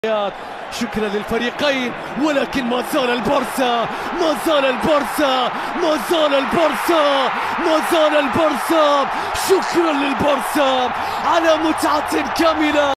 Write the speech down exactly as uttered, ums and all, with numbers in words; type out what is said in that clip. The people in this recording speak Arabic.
شكرا للفريقين، ولكن ما زال البارسا ما زال البارسا ما زال البارسا ما زال البارسا. شكرا للبارسا على متعة كاملة.